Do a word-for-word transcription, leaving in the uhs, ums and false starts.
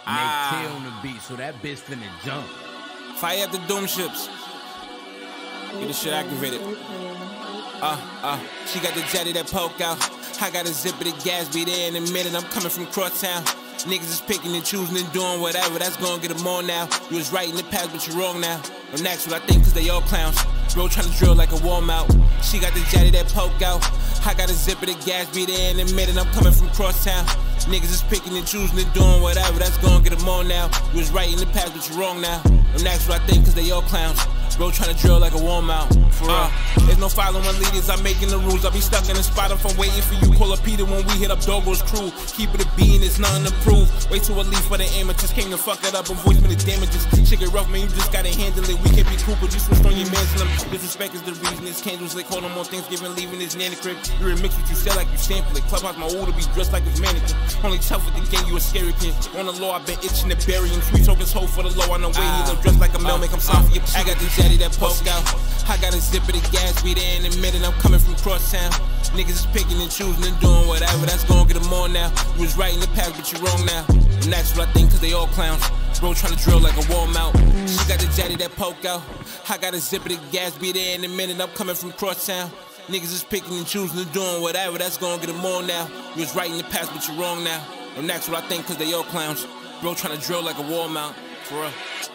Ah. Make T on the beat, so that bitch finna jump. Fire up the doom ships. Get the shit activated. Uh, uh, she got the jetty that poke out. I got a zip of the gas, be there in a minute. I'm coming from Crosstown. Niggas is picking and choosing and doing whatever. That's gonna get them on now. You was right in the past, but you're wrong now. Don't ask what I think, cause they all clowns. Bro tryna drill like a wall mount. She got the jetty that poke out. I got a zip of the gas, be there in a minute. I'm coming from Crosstown. Niggas is picking and choosing and doing whatever. That's gonna get them on now. You was right in the past, but you're wrong now. Don't ask what I think, cause they all clowns. Bro tryna drill like a wall mount. For real. Uh, there's no following leaders, I'm making the rules. I'll be stuck in the spot if I'm waiting for you. Call up Peter when we hit up Dogo's crew. Keep it a bean, it's nothing to prove. Wait till a leaf for the amateurs. Came to fuck it up, avoid me the damages. Shit get rough, man, you just gotta handle it. We can't be cool, but you switched on your mans and them. Disrespect is the reason. It's candles, they call them on Thanksgiving, leaving his nanny crib. You remix what you sell like you sample it. Clubhouse, my older be dressed like his mannequin. Only tough with the gang, you a scary kid. On the law, I've been itching to bury him. Sweet tokens hold for the low. On the way, he look dressed like a male, make him sound for your I got the jetty that poke out. I got a zip of the gas, be there in a minute. I'm coming from Crosstown. Niggas is picking and choosing and doing whatever. That's gonna get them on now. You was right in the past, but you're wrong now. And that's what I think, cause they all clowns. Bro tryna drill like a wall mount. She got the jetty that poke out. I got a zip of the gas, be there in a minute. I'm coming from Crosstown. Niggas is picking and choosing and doing whatever. That's gonna get them on now. You was right in the past, but you're wrong now. And that's what I think, cause they all clowns. Bro tryna drill like a wall mount. For real.